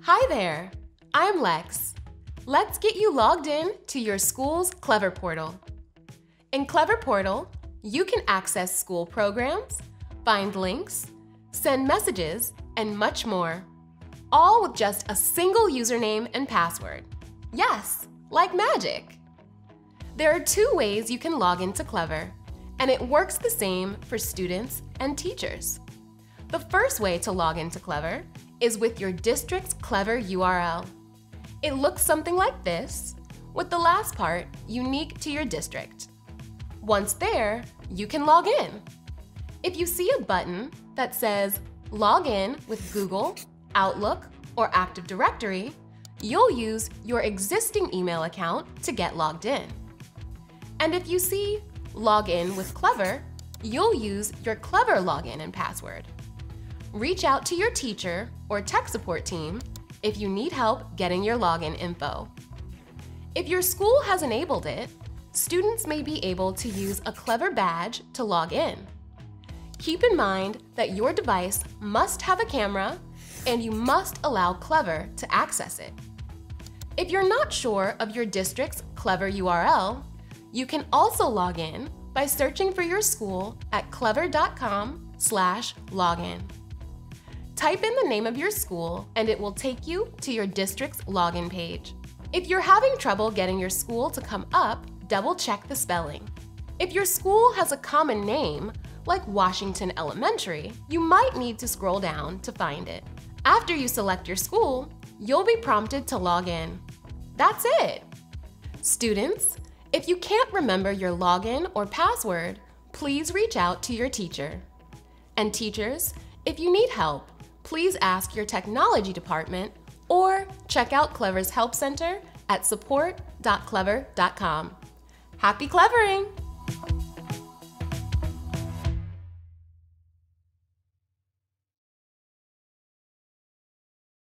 Hi there, I'm Lex. Let's get you logged in to your school's Clever Portal. In Clever Portal, you can access school programs, find links, send messages, and much more, all with just a single username and password. Yes, like magic. There are two ways you can log into Clever, and it works the same for students and teachers. The first way to log into Clever is with your district's Clever URL. It looks something like this, with the last part unique to your district. Once there, you can log in. If you see a button that says Log in with Google, Outlook, or Active Directory, you'll use your existing email account to get logged in. And if you see Log in with Clever, you'll use your Clever login and password. Reach out to your teacher or tech support team if you need help getting your login info. If your school has enabled it, students may be able to use a Clever badge to log in. Keep in mind that your device must have a camera and you must allow Clever to access it. If you're not sure of your district's Clever URL, you can also log in by searching for your school at clever.com/login. Type in the name of your school and it will take you to your district's login page. If you're having trouble getting your school to come up, double-check the spelling. If your school has a common name, like Washington Elementary, you might need to scroll down to find it. After you select your school, you'll be prompted to log in. That's it! Students, if you can't remember your login or password, please reach out to your teacher. And teachers, if you need help, please ask your technology department or check out Clever's Help Center at support.clever.com. Happy clevering!